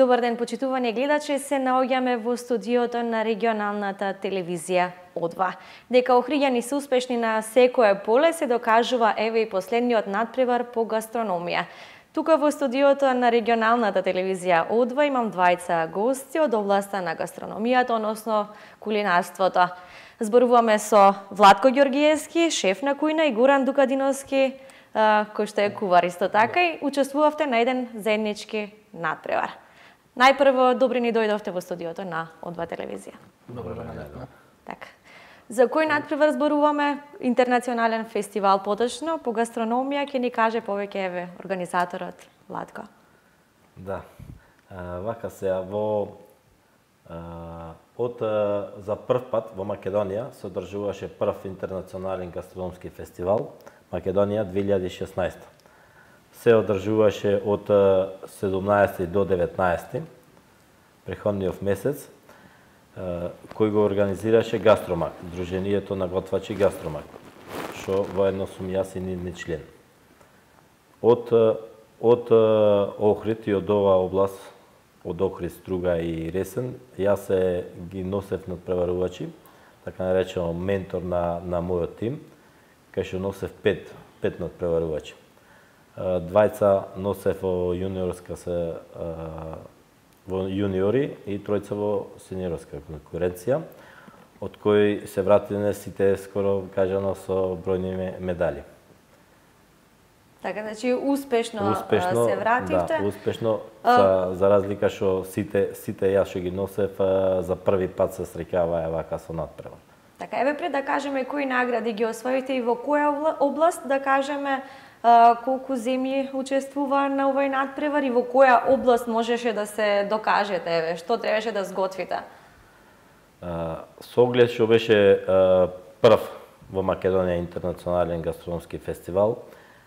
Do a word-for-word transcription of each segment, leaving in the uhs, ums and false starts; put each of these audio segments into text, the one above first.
Добар ден, почитувани гледачи, се наоѓаме во студиото на регионалната телевизија О два. Дека охриѓани се успешни на секое поле се докажува еве и последниот надпревар по гастрономија. Тука во студиото на регионалната телевизија О два имам двајца гости од областа на гастрономијата, односно кулинарството. Зборуваме со Владко Ѓоргиевски, шеф на кујна, и Гуран Дукадиновски, кој што е кувар исто така, и учествувавте на еден заеднички надпревар. Најпрво, добри ни дојдовте во студиото на О два телевизија. Добро време. Така. За кој надпревар зборуваме? Интернационален фестивал поточно по гастрономија, ќе ни каже повеќе еве организаторот Владко. Да. А, вака се во а, од за прв пат во Македонија се одржуваше прв интернационален гастрономски фестивал Македонија две илјади и шеснаесета. Се одржуваше од седумнаесети до деветнаесети преходниот месец, кој го организираше Гастромак, Друженијето на готвачи Гастромак, што воедно сум јас и нивни член. Од од Охрид и од оваа област, од Охрид, Струга и Ресен, јас се ги носев надпреварувачи, така наречено ментор на на мојот тим, кај што носев пет пет надпреварувачи. Двајца носев во јуниорска се во јуниори и тројца во сениорска конкуренција, од кои се вратиле сите скоро кажано со бројни медали. Така, значи успешно, успешно се вративте. Да, успешно, за, за разлика што сите сите јас што ги носев за први пат се среќаваа вака со надпревар. Така, еве пред да кажеме кои награди ги освоите и во која област, да кажеме колку земји учествува на овој надпревар и во која област можеше да се докажете, еве, што требаше да сготвите? Со оглед што беше прв во Македонија интернационален гастрономски фестивал,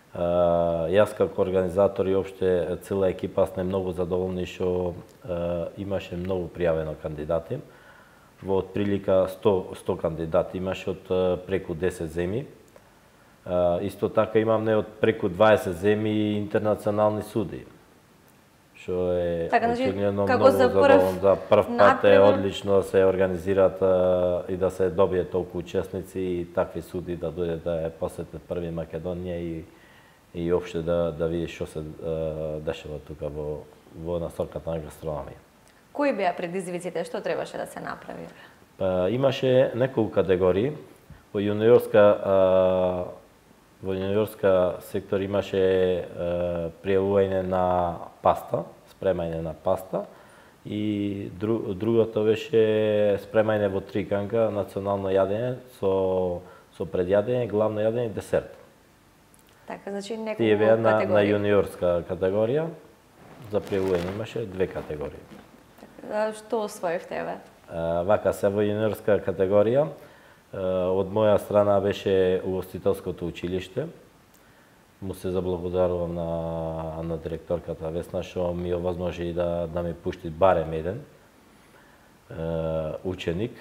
јас како организатор и опште цела екипа сме многу задоволни што имаше многу пријавено кандидати. Во отприлика сто, сто кандидати имаше од преку десет земји. Uh, исто така имаме од преку дваесет земји и интернационални суди. Што е така, очигледно како многу за задоволно. За прв пат надпревар... е одлично да се организираат uh, и да се добие толку учесници и такви суди да дојде да ја посетат први Македонија и и опште да да види што се uh, дешава тука во во насоката на гастрономија. Кои беа предизвиците, што требаше да се направи? Па имаше неколку категории. Во јуниорска uh, Во јуниорска сектор имаше е, пријавување на паста, спремање на паста, и дру, другото беше спремање во триканка, национално јадење со со предјадење, главно јадење и десерт. Така, значи неколку Тие беа на, на категории. јуниорска категорија, за пријавување имаше две категории. Така, што освоивте, еве? Вака се во јуниорска категорија. Од моја страна беше угостителското училиште. Му се заблагодарувам на, на директорката Весна што ми овозможи да, да ми пушти барем еден е, ученик.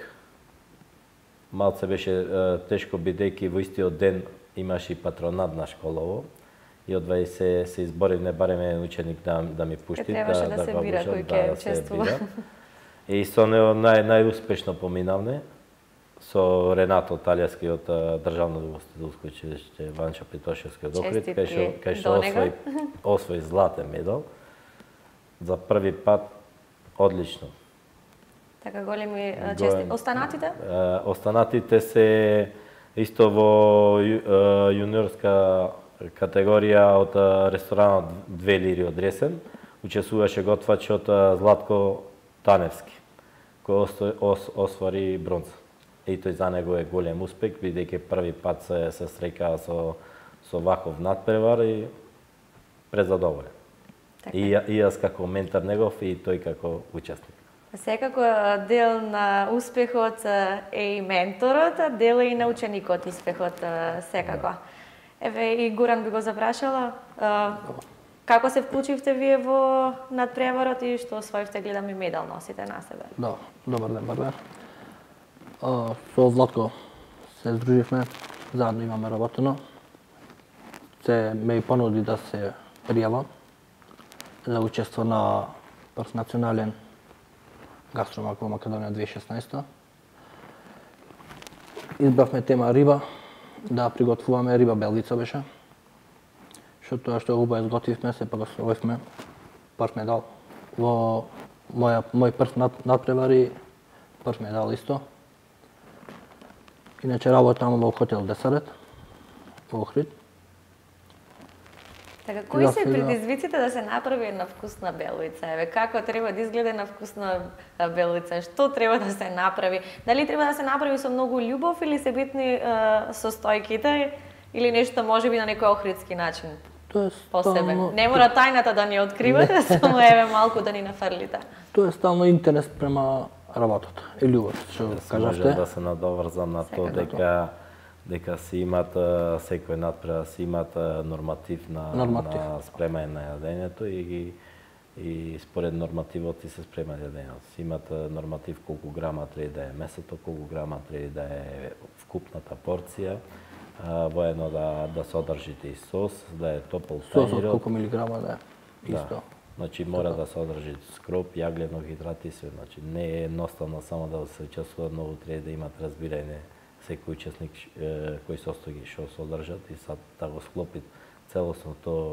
Малце беше е, тешко бидејќи во истиот ден имаше и патронат на школово и одвај се се изборивме барем еден ученик да да ми пушти да, да, да, да се го бира кој да, ќе да учествува. И со него нај најуспешно поминавме со Ренато Талјаски од Државно угостителско училиште Ванчо Питошевски од Охрид, кај што кај што освои освои златен медал. За први пат одлично. Така, големи чести. Останатите? Останатите се исто во јуниорска категорија од ресторанот Две лири од Ресен. Учествуваше готвачот Златко Таневски, кој освари бронза. И тој за него е голем успех, бидејќи први пат се, се среќава со, со ваков надпревар и презадоволен. Така. И, и јас како ментор негов и тој како учесник. Секако дел на успехот е и менторот, а дел е и на ученикот успехот секако. Еве и Гуран би го запрашала, како се вклучивте вие во надпреварот и што освоивте, гледам и медал носите на себе? Да, добар ден, Барбер. Со Владко се здруживме, заедно имаме работено. Се ме и понуди да се пријавам за учество на прв национален гастромак во Македонија две тисячи и шеснаеста. Избравме тема риба, да приготвуваме риба белвица беше. Што тоа што убаво изготвивме, сепак освоивме прв медал во моја мој прв надпревар и прв медал исто. Иначе работам во хотел Десарет во Охрид. Така, кои се предизвиците да се направи една вкусна белвица? Еве, како треба да изгледа една вкусна белвица? Што треба да се направи? Дали треба да се направи со многу љубов или се битни е, состојките или нешто можеби на некој охридски начин? Тоа е стално... Не мора тајната да ни откривате, само еве малку да ни нафрлите. Тоа е стално интерес према работата и љубов, што кажавте. Може да се надоврзам на тоа дека дека си имат секој надпревар си имат норматив на, норматив. на спремање на јадењето и и според нормативот ти се спрема јадењето. Си имат норматив колку грама треба да е месото, колку грама треба да е вкупната порција. Воедно да да содржите и сос, да е топол тајнирот. Сосот колку милиграма да е исто. Да. Значи мора да содржи скроп, јаглено-хидрати и све. Значи не е едноставно само да се учествува, многу треба да имат разбирање секој учесник кои состојки што содржат и сад да го склопи целосното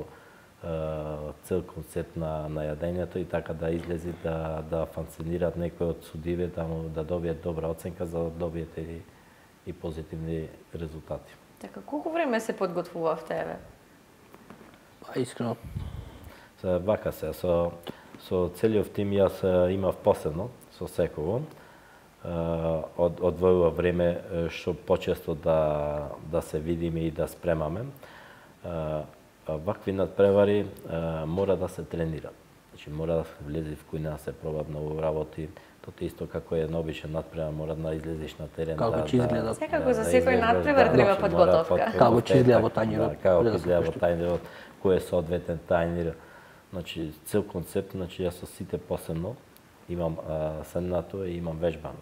цел концепт на, на јадењето и така да излези да да функционираат некои од судиве да му да добијат добра оценка за да добиете и, и позитивни резултати. Така, колку време се подготвувавте еве? Па искрено се вака се со со целиот тим јас имав посебно со секого. Од одвојува време што почесто да да се видиме и да спремаме. Вакви надпревари мора да се тренира. Значи мора да се влезе в кујна, да се пробат многу работи. Тоа исто како е една обична надпревар, мора да излезеш на терен. Како да, ќе изгледа? Секако за секој надпревар треба подготовка. Како ќе изгледа во тајнирот? Како ќе изгледа во тајнирот, кој е соодветен тајнир. Значи цел концепт, значи јас со сите посебно имам седнато и имам вежбано.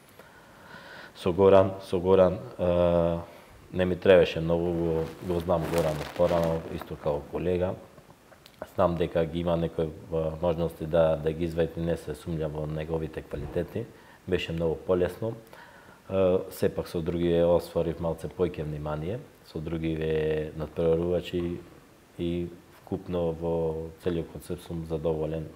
Со Горан, со Горан не ми требаше многу, го, го знам Горан порано, исто како колега. Знам дека ги има некои можности да да ги извади, не се сумња во неговите квалитети. Беше многу полесно. Сепак со други осварив малце појќе внимание, со други надпреварувачи и вкупно во целиот концепт сум задоволен.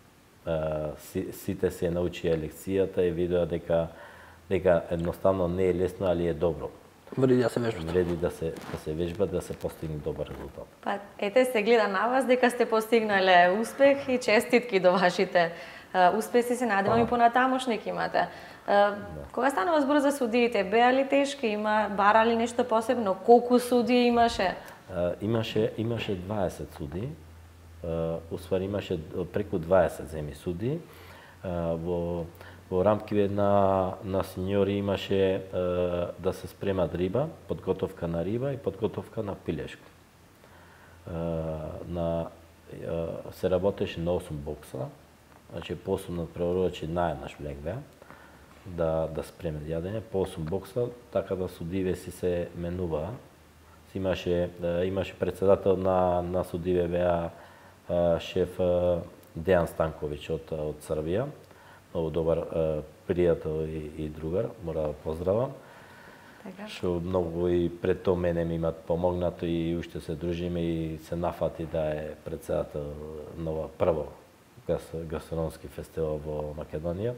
Сите се научија лекцијата и видоа дека дека едноставно не е лесно, али е добро. Вреди да се вежбат. Вреди да се да се вежбат, да се постигне добар резултат. Па ете се гледа на вас дека сте постигнале успех и честитки до вашите uh, успеси, се надевам и понатамошни ќе имате. Uh, да. Кога станува збор за судиите, беа ли тешки, има барали нешто посебно, колку судии имаше? Uh, имаше имаше дваесет судии. Uh, Усвари имаше преку дваесет земи судии. Uh, во Во рамките на, на сеньори имаше е, да се спремат риба, подготовка на риба и подготовка на пилешко. Е, на, е, се работеше на осум бокса, значи по осум надпреварувачи наеднаш влегвеа да, да спремат јадење, по осум бокса, така да судиве си се менуваа. Имаше, е, имаше председател на, на судиве беа е, шеф е, Дејан Станковиќ од, од Србија, многу добар е, пријател и, и другар, мора да поздравам. Така. Што многу и пред тоа мене ми имат помогнато и уште се дружиме и се нафати да е председател нова прво гас, гастрономски фестивал во Македонија.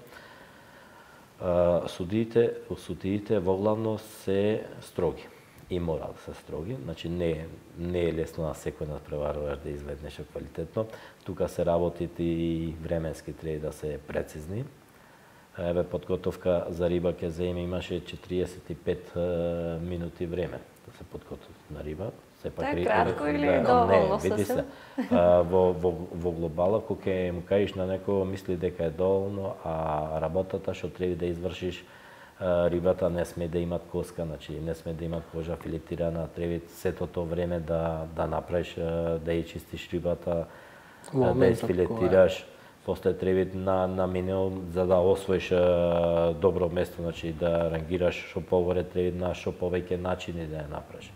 А, судиите, судиите во главно се строги и мора да се строги, значи не не е лесно на секој надпреварувач да изведе нешто квалитетно. Тука се работите и временски треба да се прецизни. Еве подготовка за риба ќе земе имаше четириесет и пет минути време да се подготви на риба. Сепак е кратко или е доволно не, види се. А, во, во, во глобала, кога ќе му кажеш на некој мисли дека е доволно, а работата што треба да извршиш, рибата не сме да имат коска, значи не сме да имат кожа филетирана, треба сето тоа време да да направиш, да ја чистиш рибата, да ја филетираш, после треба на на минимум за да освоиш добро место, значи да рангираш што погоре, треба на што повеќе начини да ја направиш.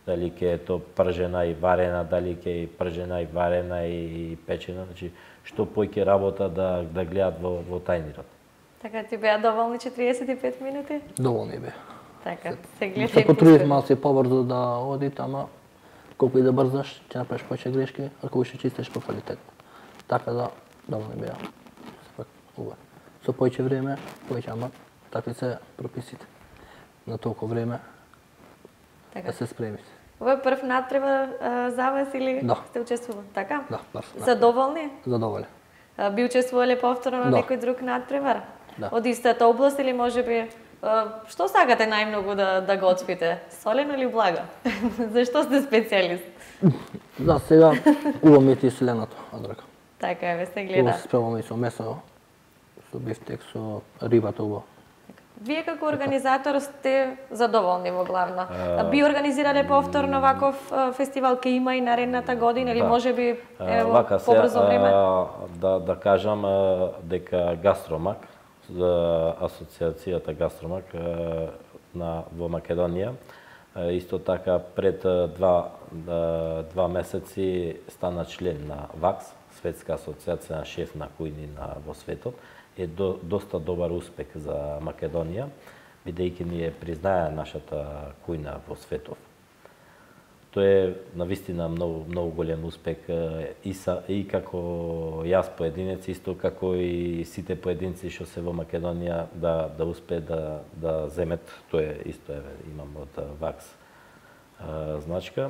дали ќе е то пржена и варена, дали ќе е пржена и варена и печена, значи што поќе работа да да гледат во во тајнирот. Така ти беа доволни четириесет и пет минути? Доволни бе. Така, се гледа. Се потрудив малку побрзо да одите, ама колку и да брзаш, ќе направиш повеќе грешки, ако уште чистиш по квалитет. Така да доволни беа. Сепак убаво. Со повеќе време, повеќе, ама такви се прописите. На толку време Така. да се спремите. Ова е прв надпревар за вас или Да. сте учествували? Така? Да, прв. Задоволни? Задоволен. А, би учествувале повторно на Да. некој друг надпревар? Да. Од истата област или можеби а, што сакате најмногу да да готвите? Солено или благо? Зашто сте специјалист? Да, сега убаво ми е ти селеното, од рака. Така е, ве се Убаво гледа. се спремаме и со месо, со бифтек, со рибата убаво. Вие како организатор сте задоволни во главно. А, би организирале повторно ваков а, фестивал ке има и наредната година или Да. можеби ево Вака се, побрзо време? а, да да кажам а, дека Гастромак, за асоциацијата Гастромак а, на во Македонија, а, исто така пред а, два а, два месеци стана член на ВАКС, Светска асоциација на шеф на кујни на во светот. Е до, доста добар успех за Македонија, бидејќи ние признаја нашата кујна во светов. Тоа е навистина многу многу голем успех и са и како јас поединец, исто како и сите поединци што се во Македонија да да успеат да да земет, тоа е исто е имам од ВАКС а, значка.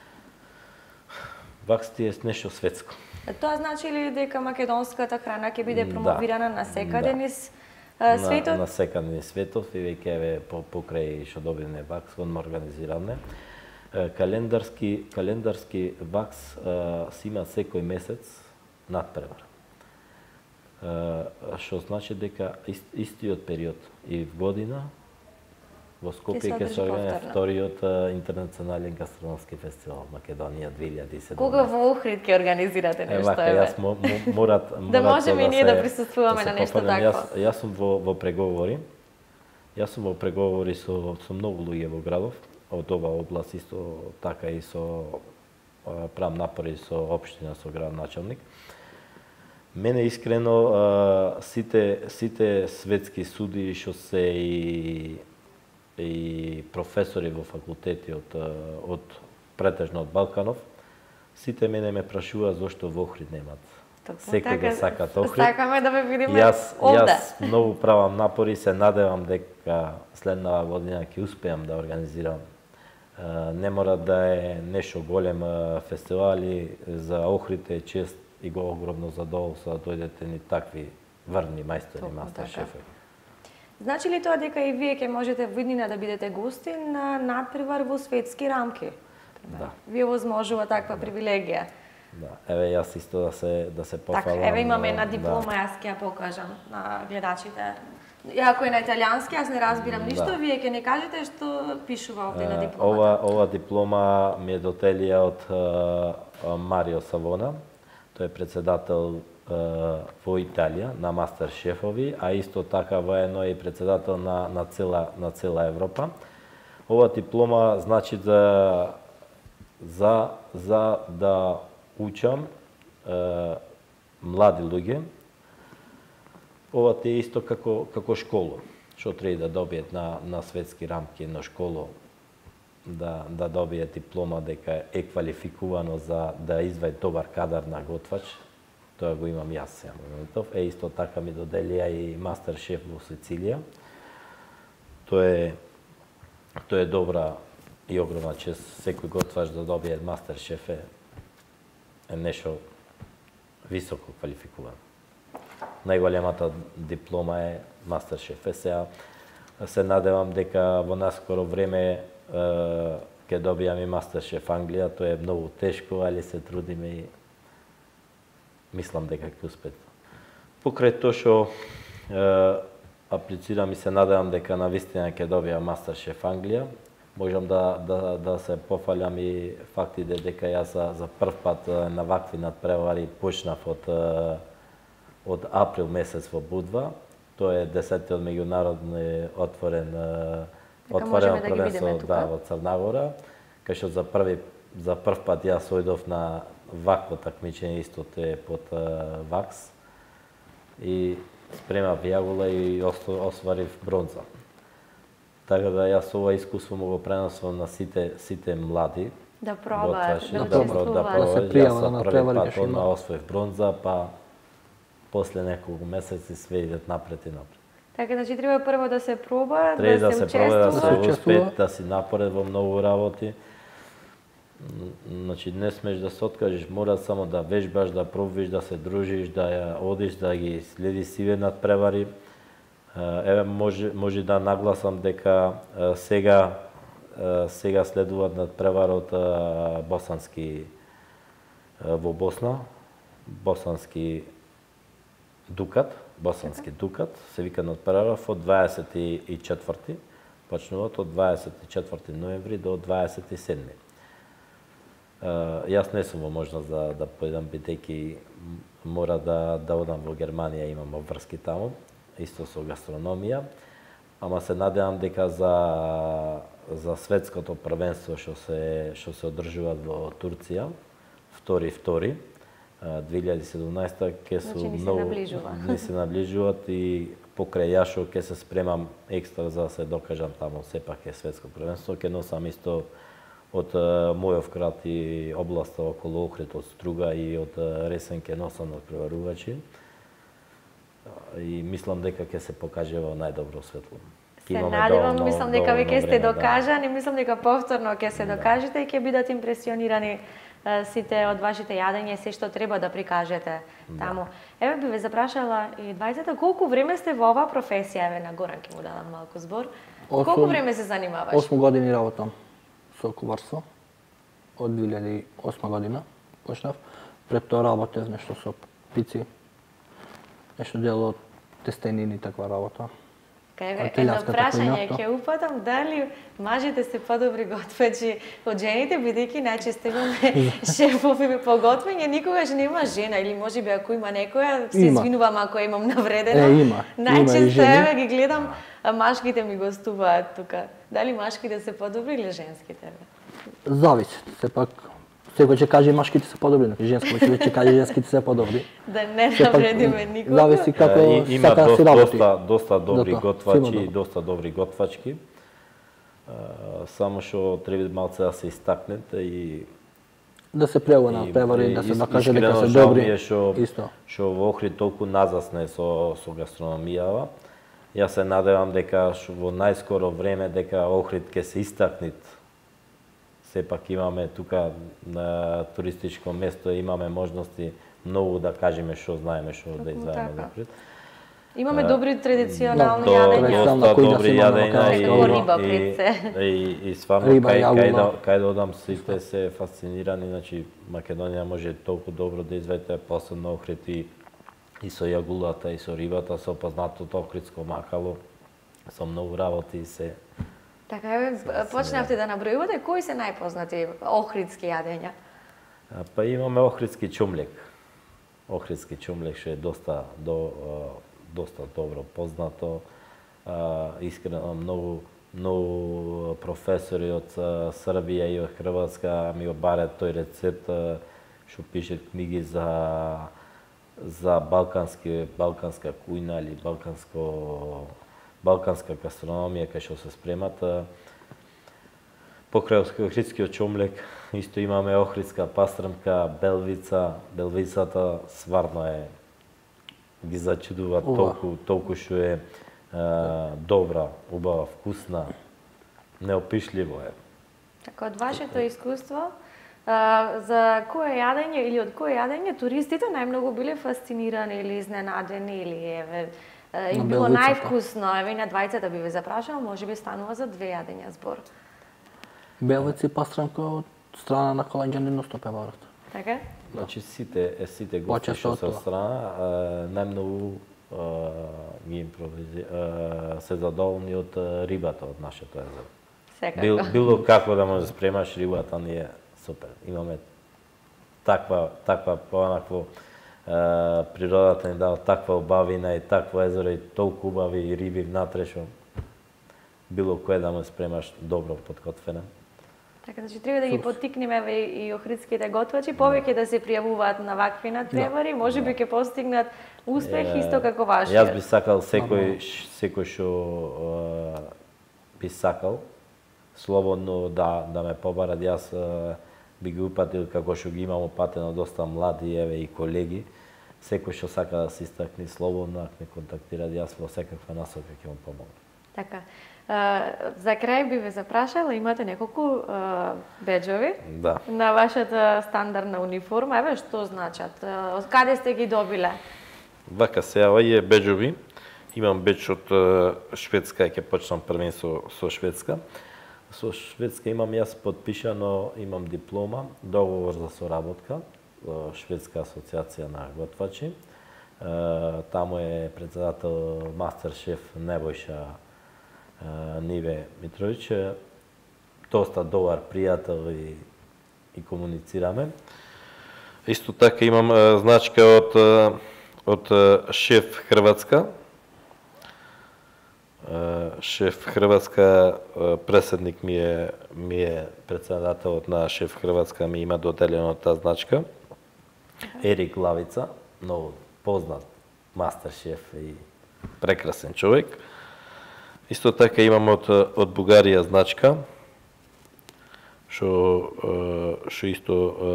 ВАКС ти е нешто светско. Тоа значи ли дека македонската храна ќе биде Да. промовирана на секаде Да. низ а, светот? На, на секаде низ светот и веќе еве по покрај што добивме ВАКС, он организираме. Е, Календарски календарски ВАКС а, си има секој месец надпревар. Е, Што значи дека ист, истиот период и в година во Скопје се ќе одржи се организира повторно. вториот а, интернационален гастрономски фестивал Македонија две илјади и седумнаесета. Кога во Охрид ќе организирате Е, нешто вака, еве? јас мо, мо, морат, Да морат можеме и ние се- да присуствуваме се на нешто пофалам. такво. Јас, јас сум во, во преговори. Јас сум во преговори со, со многу луѓе во градов, од ова област, исто така и со а, правам напори со општина, со градоначалник. Мене искрено а, сите сите светски суди што се и и професори во факултети од од претежно од Балканов, сите мене ме прашуваат зошто во Охрид немат. Токму Секој така, го сакат Охрид. Сакаме да ве видиме Јас овде. јас многу правам напори, се надевам дека следнава година ќе успеам да организирам. Е, Не мора да е нешто голем е, фестивал, али за Охрид е чест и го огромно задоволство да дојдете ни такви врни мајстори, Токму мастер така. шефови. Значи ли тоа дека и вие ќе можете во иднина да бидете гости на надпревар во светски рамки? Да. Вие возможува таква привилегија. Да, еве јас исто да се да се пофалам. Така, еве имаме една да. диплома, јас ќе ја покажам на гледачите. Иако е на италијански, јас не разбирам ништо, Да. вие ќе ни кажете што пишува овде на Е, дипломата. Ова ова диплома ми е дотелија од е, Марио Савона. Тој е председател е, во Италија на мастер шефови, а исто така воено е и председател на на цела на цела Европа. Ова диплома значи за за за да учам е, млади луѓе. Ова ти е исто како како школа, што треба да добиет на на светски рамки едно школо, да да добие диплома дека е квалификувано за да извади добар кадар на готвач. Тоа го имам јас сега моментов. Е исто така ми доделија и мастер шеф во Сицилија. Тоа е тоа е добра и огромна чест. Секој готвач да добие мастер шеф е, е нешто високо квалификувано. Најголемата диплома е мастер шеф. Е сега се надевам дека во наскоро време е, ќе добијам и мастер шеф Англија. Тоа е многу тешко, али се трудиме и мислам дека ќе успеат. Покрај тоа што е, аплицирам и се надевам дека навистина ќе добијам мастер шеф Англија, можам да да да се пофалам и фактите дека јас за, за прв пат е, на вакви надпревари почнав од е, од април месец во Будва. Тоа е десетиот меѓународни отворен е, Дека отворено можеме да ги видиме првенство тука. да, во Црна Гора. кај што за први за прв пат јас ојдов на вакво такмичење, исто е под вакс и спремав јагула и осварив бронза. Така да јас ова искуство му го пренесувам на сите сите млади. Да пробаат, да учествуваат. Да пробаат. Јас за први пат одма освоив бронза, па после неколку месеци све идат напред и напред. Така, значи треба прво да се проба, треба да, да се се проба, да се учествува. успее, да си напоред во многу работи. Значи не смеш да се откажеш, мора само да вежбаш, да пробиш, да се дружиш, да ја одиш, да ги следиш сиве надпревари. Еве може може да нагласам дека сега сега следуваат надпреварот босански во Босна, босански Дукат, босански Дукат, се вика надпревар од дваесет и четврти, почнуваат од дваесет и четврти ноември до дваесет и седми. Јас не сум во можност да да појдам, бидејќи мора да да одам во Германија, имам обврски таму, исто со гастрономија, ама се надевам дека за за светското првенство што се што се одржува во Турција, втори втори две илјади и седумнаесета ќе се значи, многу не се наближуваат и покрај јас што ќе се спремам екстра за да се докажам таму, сепак е светско првенство, ќе носам исто од мојов крат и областа околу Охрид, од Струга и од Ресен ќе носам надпреварувачи. И мислам дека ќе се покаже во најдобро светло. Се надевам, мислам дека веќе сте докажани, мислам дека повторно ќе се докажете и ќе бидат импресионирани сите од вашите јадења и се што треба да прикажете таму. Еве би ве запрашала и двајцата, колку време сте во оваа професија? Еве на Горан ќе му дадам малку збор. Колку време се занимаваш? осум години работам со куварство. Од две илјади и осма година почнав. Пред тоа работев нешто со пици, нешто дел од тестенини и таква работа. Кај едно прашање ќе упатам, дали мажите се подобри готвачи од жените, бидејќи најчесто имаме шефови по готвење, никогаш нема жена или можеби ако има некоја, се извинувам ако имам навредено. Е, има. Најчесто еве ги гледам, машките ми гостуваат тука. Дали машките се подобри или женските? Зависи, сепак секој ќе каже машките се подобри, женско ќе каже женските се подобри. Да не навредиме никого. Зависи како има сака си работи. Доста доста добри Дото, готвачи и доста добри готвачки. Само што треба малце да се истакнете и да се преува на превари, да се докаже дека се добри. Шо, исто. Што во Охрид толку назасне со со гастрономијава. Јас се надевам дека во најскоро време дека Охрид ќе се истакнет. Сепак имаме тука на туристичко место, имаме можности многу да кажеме што знаеме, што да извадиме напред. Имаме добри традиционални до, јадења. Доста добри јадења и, риба пред се. И, и, и стварно кај, кај, да, кај да одам сите се фасцинирани, значи Македонија може толку добро да извадите, посебно Охрид и, и со јагулата, и со рибата, со познатото охридско макало, со многу работи и се. Така е, почнавте да набројувате, кои се најпознати охридски јадења? Па имаме охридски чумлек. Охридски чумлек што е доста до доста добро познато. Искрено многу многу професори од Србија и од Хрватска ми го барат тој рецепт што пише книги за за балкански балканска кујна или балканско балканска гастрономија кај што се спремат. Покрај охридскиот чумлек исто имаме охридска пастрмка, белвица. Белвицата сварно е ги зачудува толку толку што е, е добра, убава, вкусна, неопишливо е. Така од вашето искуство, а, за кое јадење или од кое јадење туристите најмногу биле фасцинирани или изненадени или еве им било највкусно? Еве на двајцата би ве запрашала, можеби станува за две јадења збор. Белвици и пастрмка од страна на холанѓанин стопеварот. Така? Значи сите сите гости што се од страна најмногу ги импровизи се задоволни од рибата од нашето езеро. Секако. Бил, било како да може да спремаш рибата ни е супер. Имаме таква таква понакво природата ни дава таква убавина и такво езеро и толку убави риби внатре што било кое да му спремаш добро подготвено. Така, значи треба да ги поттикнеме и охридските готвачи повеќе да се пријавуваат на вакви надпревари, може би ќе постигнат успех исто како вашиот. Јас би сакал секој секој што би сакал слободно да да ме побарат. Јас би ги упатил како што ги имам упатено доста млади еве и колеги. Секој што сака да се истакне слободно, ако ме контактира, јас во секаква насока ќе му помогнам. Така. За крај би ве запрашала, имате неколку беџови да. на вашата стандардна униформа. Еве што значат? Од каде сте ги добиле? Вака се, овие беџови. Имам беџ од Шведска, ќе почнам првен со, со Шведска. Со Шведска имам јас подпишано, имам диплома, договор за соработка, Шведска асоциација на готвачи. Таму е председател мастер-шеф Небојша Ниве Митровиќ, доста добар пријател и, и комуницираме. Исто така имам значка од од шеф Хрватска. Шеф Хрватска, преседник ми е ми е председателот на шеф Хрватска, ми има доделено таа значка. Ерик Главица, многу познат мастер-шеф и прекрасен човек. Исто така имам од од Бугарија значка, што што исто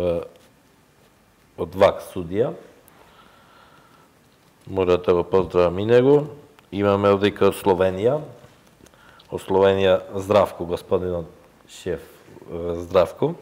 од ВАК судија. Мора да го поздравам и него. Имаме одека од Словенија. Од Словенија Здравко, господинот шеф Здравко.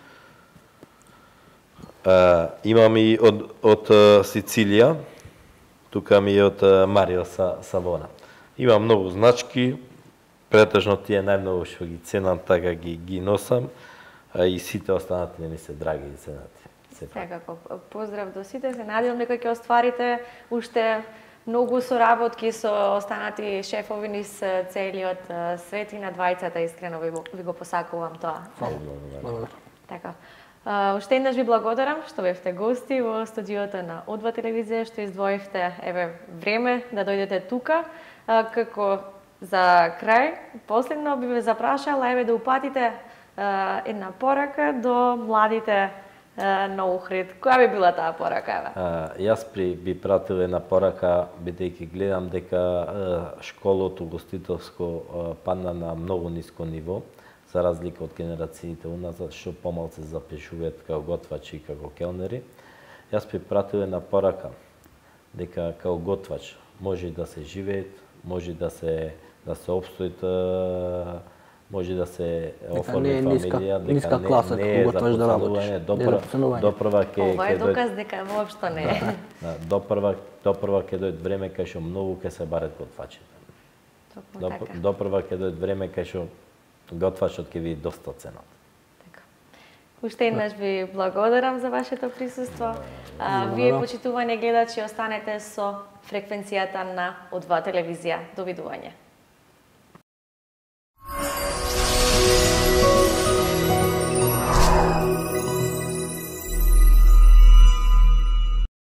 Имам и од од Сицилија. Тука ми е од Марио Савона. Има многу значки, претежно тие најмногу што ги ценам, така ги, ги носам, а и сите останати не ми се драги и ценати. Секако, поздрав до сите, се надевам дека ќе остварите уште многу соработки со останати шефови низ целиот свет и на двајцата, искрено ви, ви го посакувам тоа. Благодарам. Така. Uh, уште еднаш ви благодарам што бевте гости во студиото на О два телевизија, што издвоивте еве време да дојдете тука. Uh, како за крај, последно би ве запрашала еве да упатите uh, една порака до младите uh, на Охрид. Која би била таа порака еве? Uh, јас при би пратил една порака, бидејќи гледам дека uh, школото гостителско uh, падна на многу ниско ниво, за разлика од генерациите уназад, што помалку се запишуваат како готвачи и како келнери. Јас би пратил една порака дека како готвач може да се живеет, може да се да се опстоит, може да се оформи фамилија, дека ниска класа не е готваш да работиш. Допрва ќе Ова е доказ дека воопшто не е. Да, допрва допрва ќе дојде време кај што многу ќе се барат готвачите. Допрва ќе дојде време кај што готвачот ќе ви доста ценат. Така. Уште еднаш ви благодарам за вашето присуство. А, вие, почитувани гледачи, останете со фреквенцијата на О два телевизија. Довидување.